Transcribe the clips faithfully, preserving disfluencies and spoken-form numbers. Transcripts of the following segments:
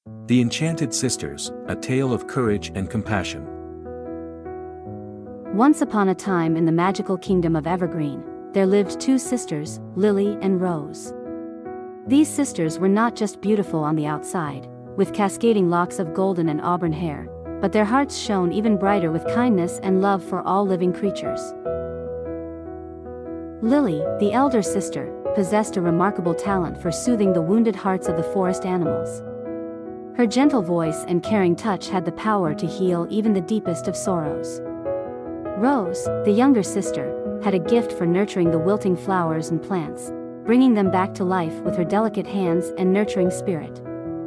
The Enchanted Sisters, a tale of courage and compassion. Once upon a time in the magical kingdom of Evergreen, there lived two sisters, Lily and Rose. These sisters were not just beautiful on the outside, with cascading locks of golden and auburn hair, but their hearts shone even brighter with kindness and love for all living creatures. Lily, the elder sister, possessed a remarkable talent for soothing the wounded hearts of the forest animals. Her gentle voice and caring touch had the power to heal even the deepest of sorrows. Rose, the younger sister, had a gift for nurturing the wilting flowers and plants, bringing them back to life with her delicate hands and nurturing spirit.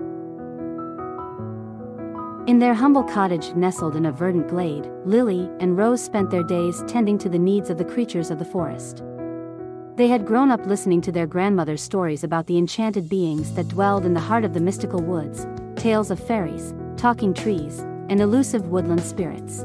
In their humble cottage nestled in a verdant glade, Lily and Rose spent their days tending to the needs of the creatures of the forest. They had grown up listening to their grandmother's stories about the enchanted beings that dwelled in the heart of the mystical woods, tales of fairies, talking trees, and elusive woodland spirits.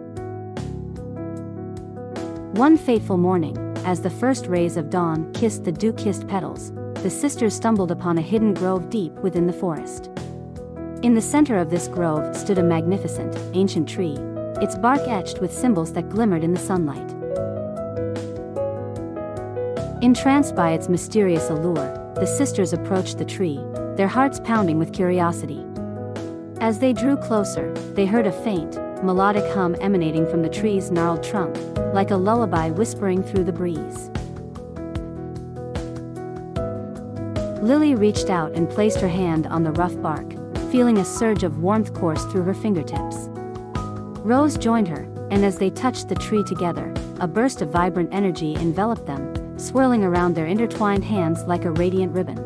One fateful morning, as the first rays of dawn kissed the dew-kissed petals, the sisters stumbled upon a hidden grove deep within the forest. In the center of this grove stood a magnificent, ancient tree, its bark etched with symbols that glimmered in the sunlight. Entranced by its mysterious allure, the sisters approached the tree, their hearts pounding with curiosity. As they drew closer, they heard a faint, melodic hum emanating from the tree's gnarled trunk, like a lullaby whispering through the breeze. Lily reached out and placed her hand on the rough bark, feeling a surge of warmth course through her fingertips. Rose joined her, and as they touched the tree together, a burst of vibrant energy enveloped them, swirling around their intertwined hands like a radiant ribbon.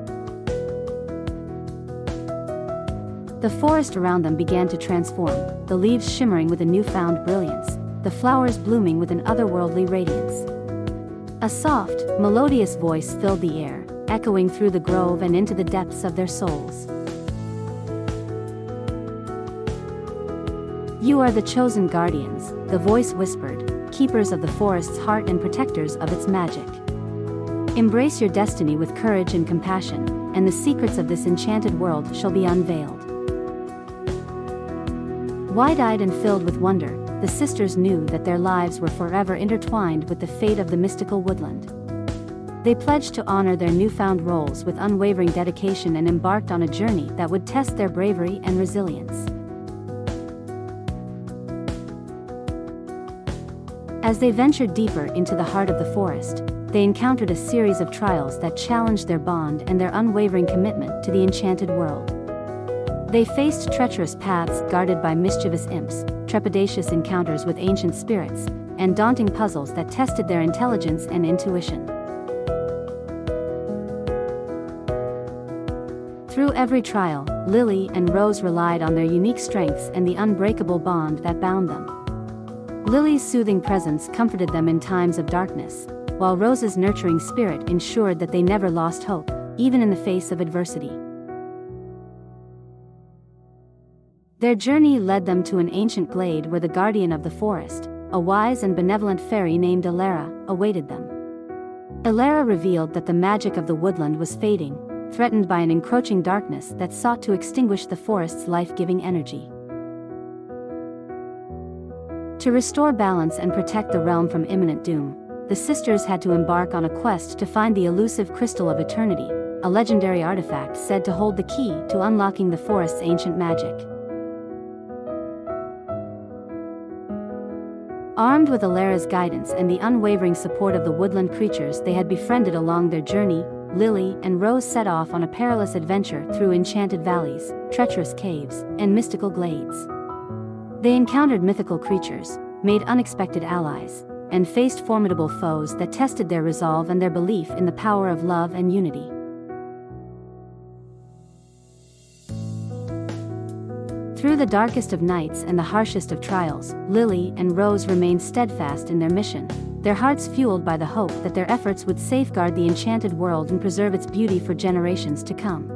The forest around them began to transform, the leaves shimmering with a newfound brilliance, the flowers blooming with an otherworldly radiance. A soft, melodious voice filled the air, echoing through the grove and into the depths of their souls. "You are the chosen guardians," the voice whispered, "keepers of the forest's heart and protectors of its magic. Embrace your destiny with courage and compassion, and the secrets of this enchanted world shall be unveiled." Wide-eyed and filled with wonder, the sisters knew that their lives were forever intertwined with the fate of the mystical woodland. They pledged to honor their newfound roles with unwavering dedication and embarked on a journey that would test their bravery and resilience. As they ventured deeper into the heart of the forest, they encountered a series of trials that challenged their bond and their unwavering commitment to the enchanted world. They faced treacherous paths guarded by mischievous imps, trepidatious encounters with ancient spirits, and daunting puzzles that tested their intelligence and intuition. Through every trial, Lily and Rose relied on their unique strengths and the unbreakable bond that bound them. Lily's soothing presence comforted them in times of darkness, while Rose's nurturing spirit ensured that they never lost hope, even in the face of adversity. Their journey led them to an ancient glade where the guardian of the forest, a wise and benevolent fairy named Elara, awaited them. Elara revealed that the magic of the woodland was fading, threatened by an encroaching darkness that sought to extinguish the forest's life-giving energy. To restore balance and protect the realm from imminent doom, the sisters had to embark on a quest to find the elusive Crystal of Eternity, a legendary artifact said to hold the key to unlocking the forest's ancient magic. Armed with Elara's guidance and the unwavering support of the woodland creatures they had befriended along their journey, Lily and Rose set off on a perilous adventure through enchanted valleys, treacherous caves, and mystical glades. They encountered mythical creatures, made unexpected allies, and faced formidable foes that tested their resolve and their belief in the power of love and unity. Through the darkest of nights and the harshest of trials, Lily and Rose remained steadfast in their mission, their hearts fueled by the hope that their efforts would safeguard the enchanted world and preserve its beauty for generations to come.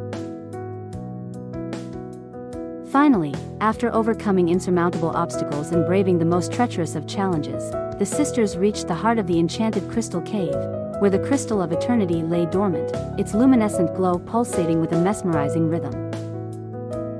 Finally, after overcoming insurmountable obstacles and braving the most treacherous of challenges, the sisters reached the heart of the enchanted crystal cave, where the Crystal of Eternity lay dormant, its luminescent glow pulsating with a mesmerizing rhythm.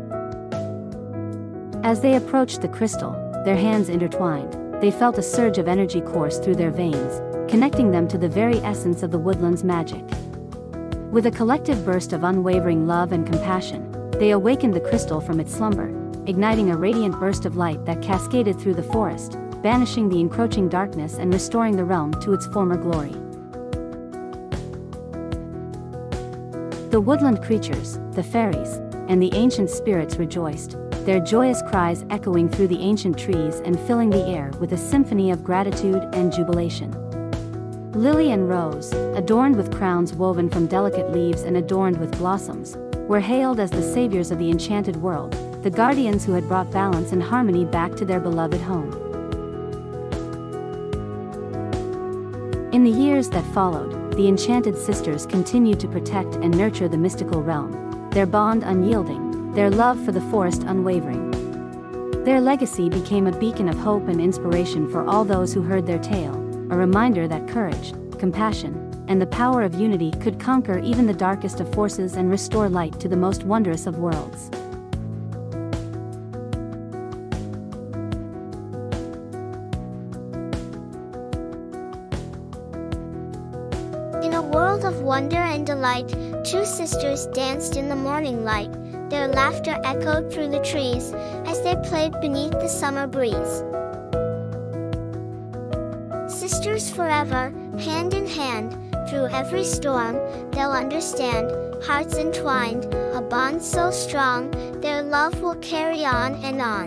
As they approached the crystal, their hands intertwined, they felt a surge of energy course through their veins, connecting them to the very essence of the woodland's magic. With a collective burst of unwavering love and compassion, they awakened the crystal from its slumber, igniting a radiant burst of light that cascaded through the forest, banishing the encroaching darkness and restoring the realm to its former glory. The woodland creatures, the fairies, and the ancient spirits rejoiced, their joyous cries echoing through the ancient trees and filling the air with a symphony of gratitude and jubilation. Lily and Rose, adorned with crowns woven from delicate leaves and adorned with blossoms, were hailed as the saviors of the enchanted world, the guardians who had brought balance and harmony back to their beloved home. In the years that followed, the enchanted sisters continued to protect and nurture the mystical realm, their bond unyielding, their love for the forest unwavering. Their legacy became a beacon of hope and inspiration for all those who heard their tale, a reminder that courage, compassion, and the power of unity could conquer even the darkest of forces and restore light to the most wondrous of worlds. In a world of wonder and delight, two sisters danced in the morning light. Their laughter echoed through the trees as they played beneath the summer breeze. Sisters forever, hand in hand, through every storm, they'll understand, hearts entwined, a bond so strong, their love will carry on and on.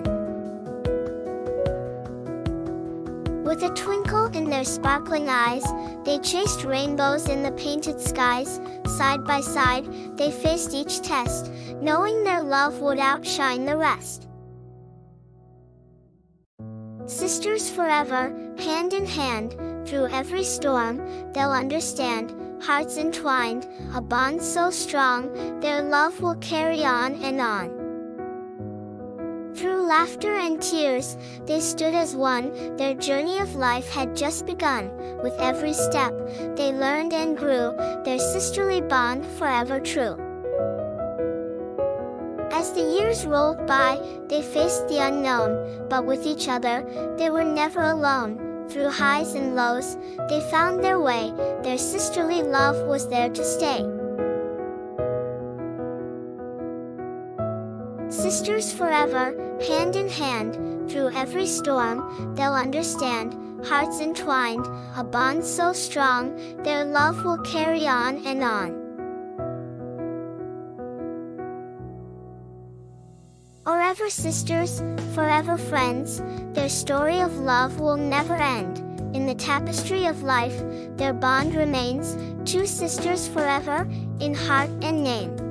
With a twinkle in their sparkling eyes, they chased rainbows in the painted skies. Side by side, they faced each test, knowing their love would outshine the rest. Sisters forever, hand in hand, through every storm, they'll understand, hearts entwined, a bond so strong, their love will carry on and on. Through laughter and tears, they stood as one, their journey of life had just begun. With every step, they learned and grew, their sisterly bond forever true. As the years rolled by, they faced the unknown, but with each other, they were never alone. Through highs and lows, they found their way, their sisterly love was there to stay. Sisters forever, hand in hand, through every storm, they'll understand, hearts entwined, a bond so strong, their love will carry on and on. Forever sisters, forever friends, their story of love will never end. In the tapestry of life, their bond remains, two sisters forever, in heart and name.